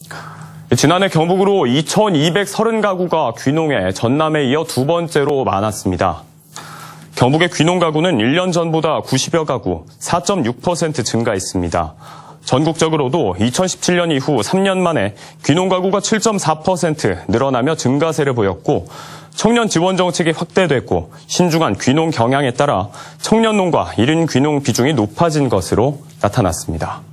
지난해 경북으로 2,230가구가 귀농해 전남에 이어 두 번째로 많았습니다. 경북의 귀농 가구는 1년 전보다 90여 가구, 4.6% 증가했습니다. 전국적으로도 2017년 이후 3년 만에 귀농 가구가 7.4% 늘어나며 증가세를 보였고, 청년 지원 정책이 확대됐고 신중한 귀농 경향에 따라 청년농과 1인 귀농 비중이 높아진 것으로 나타났습니다.